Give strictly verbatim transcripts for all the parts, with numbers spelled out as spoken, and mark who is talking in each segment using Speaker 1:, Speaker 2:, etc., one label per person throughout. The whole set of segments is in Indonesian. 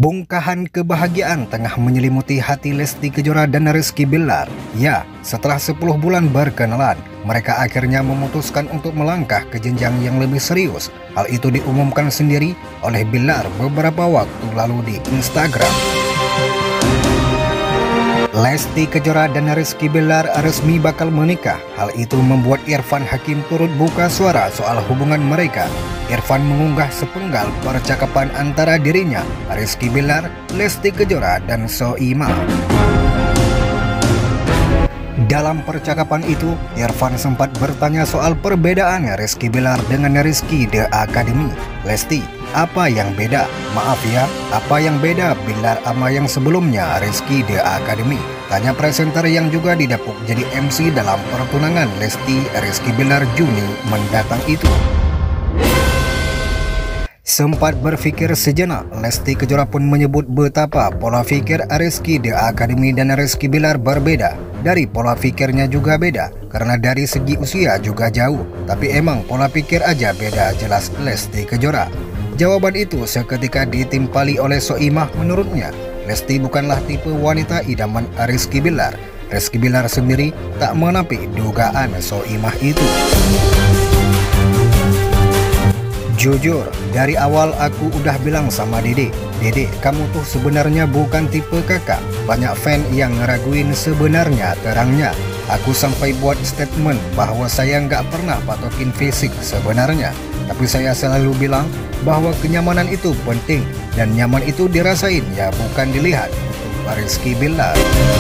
Speaker 1: Bongkahan kebahagiaan tengah menyelimuti hati Lesti Kejora dan Rizky Bilar. Ya, setelah sepuluh bulan berkenalan, mereka akhirnya memutuskan untuk melangkah ke jenjang yang lebih serius. Hal itu diumumkan sendiri oleh Bilar beberapa waktu lalu di Instagram. Lesti Kejora dan Rizky Bilar resmi bakal menikah. Hal itu membuat Irfan Hakim turut buka suara soal hubungan mereka. Irfan mengunggah sepenggal percakapan antara dirinya, Rizky Bilar, Lesti Kejora, dan Soimah. Dalam percakapan itu, Irfan sempat bertanya soal perbedaan Rizky Bilar dengan Rizky The Academy. Lesti, apa yang beda? Maaf ya, apa yang beda Bilar sama yang sebelumnya Rizky The Academy? Tanya presenter yang juga didapuk jadi M C dalam pertunangan Lesti Rizky Bilar Juni mendatang itu. Sempat berpikir sejenak, Lesti Kejora pun menyebut betapa pola pikir Rizky The Academy dan Rizky Bilar berbeda. Dari pola pikirnya juga beda, karena dari segi usia juga jauh. Tapi emang pola pikir aja beda, jelas Lesti Kejora. Jawaban itu seketika ditimpali oleh Soimah. Menurutnya, Lesti bukanlah tipe wanita idaman Rizky Bilar. Rizky Bilar sendiri tak menampik dugaan Soimah itu. Jujur, dari awal aku udah bilang sama Dede, Dede, kamu tuh sebenarnya bukan tipe kakak. Banyak fan yang ngeraguin sebenarnya terangnya. Aku sampai buat statement bahwa saya nggak pernah patokin fisik sebenarnya. Tapi saya selalu bilang bahwa kenyamanan itu penting, dan nyaman itu dirasain ya, bukan dilihat. Rizky Bilar.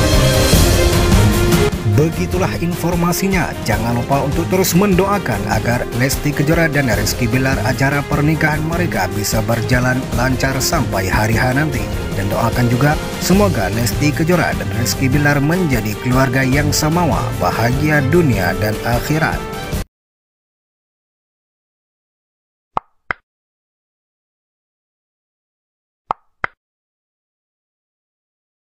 Speaker 1: Begitulah informasinya. Jangan lupa untuk terus mendoakan agar Lesti Kejora dan Rizky Bilar acara pernikahan mereka bisa berjalan lancar sampai hari H nanti. Dan doakan juga semoga Lesti Kejora dan Rizky Bilar menjadi keluarga yang samawa, bahagia dunia dan akhirat.